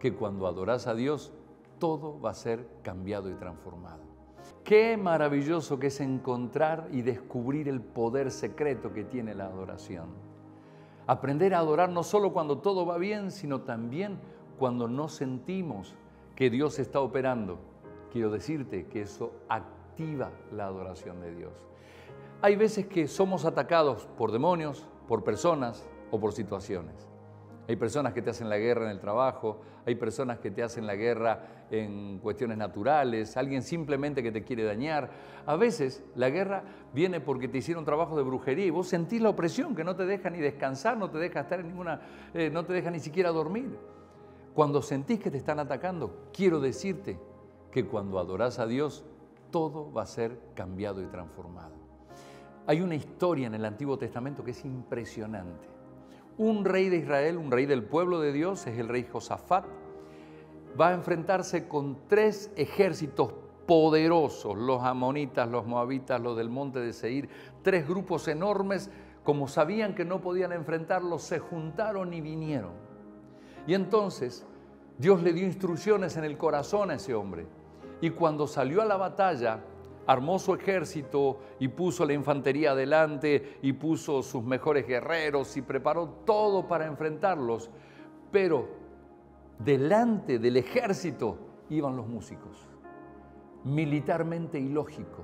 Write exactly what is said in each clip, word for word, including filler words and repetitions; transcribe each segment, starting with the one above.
que cuando adoras a Dios, todo va a ser cambiado y transformado. Qué maravilloso que es encontrar y descubrir el poder secreto que tiene la adoración. Aprender a adorar no solo cuando todo va bien, sino también cuando no sentimos que Dios está operando. Quiero decirte que eso activa la adoración de Dios. Hay veces que somos atacados por demonios, por personas o por situaciones. Hay personas que te hacen la guerra en el trabajo, hay personas que te hacen la guerra en cuestiones naturales, alguien simplemente que te quiere dañar. A veces la guerra viene porque te hicieron trabajo de brujería y vos sentís la opresión que no te deja ni descansar, no te deja estar en ninguna, eh, no te deja ni siquiera dormir. Cuando sentís que te están atacando, quiero decirte que cuando adorás a Dios, todo va a ser cambiado y transformado. Hay una historia en el Antiguo Testamento que es impresionante. Un rey de Israel, un rey del pueblo de Dios, es el rey Josafat, va a enfrentarse con tres ejércitos poderosos, los amonitas, los moabitas, los del monte de Seir, tres grupos enormes. Como sabían que no podían enfrentarlos, se juntaron y vinieron. Y entonces Dios le dio instrucciones en el corazón a ese hombre. Y cuando salió a la batalla, armó su ejército y puso la infantería adelante y puso sus mejores guerreros y preparó todo para enfrentarlos. Pero delante del ejército iban los músicos. Militarmente ilógico.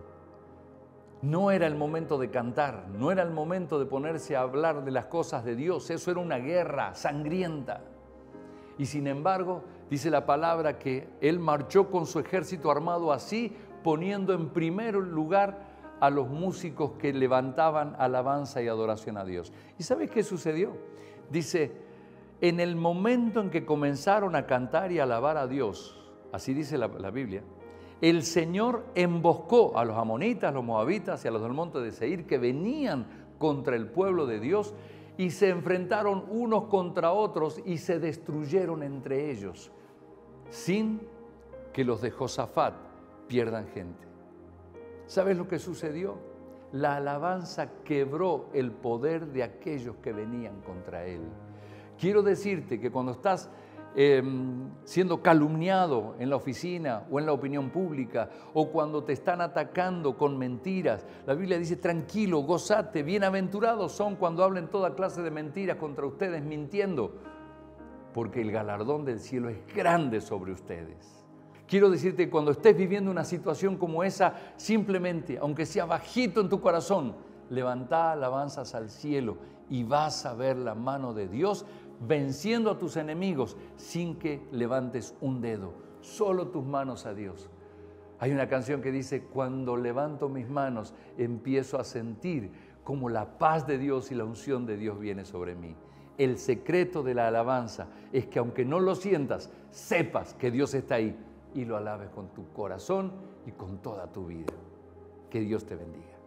No era el momento de cantar, no era el momento de ponerse a hablar de las cosas de Dios. Eso era una guerra sangrienta. Y sin embargo, dice la palabra que él marchó con su ejército armado así, poniendo en primer lugar a los músicos que levantaban alabanza y adoración a Dios. ¿Y sabes qué sucedió? Dice, en el momento en que comenzaron a cantar y alabar a Dios, así dice la, la Biblia, el Señor emboscó a los amonitas, los moabitas y a los del monte de Seir que venían contra el pueblo de Dios y se enfrentaron unos contra otros y se destruyeron entre ellos, sin que los de Josafat pierdan gente. ¿Sabes lo que sucedió? La alabanza quebró el poder de aquellos que venían contra él. Quiero decirte que cuando estás eh, siendo calumniado en la oficina o en la opinión pública, o cuando te están atacando con mentiras, la Biblia dice, tranquilo, gozate, bienaventurados son cuando hablen toda clase de mentiras contra ustedes mintiendo, porque el galardón del cielo es grande sobre ustedes. Quiero decirte que cuando estés viviendo una situación como esa, simplemente, aunque sea bajito en tu corazón, levantá alabanzas al cielo y vas a ver la mano de Dios venciendo a tus enemigos sin que levantes un dedo, solo tus manos a Dios. Hay una canción que dice, cuando levanto mis manos, empiezo a sentir como la paz de Dios y la unción de Dios viene sobre mí. El secreto de la alabanza es que aunque no lo sientas, sepas que Dios está ahí y lo alabes con tu corazón y con toda tu vida. Que Dios te bendiga.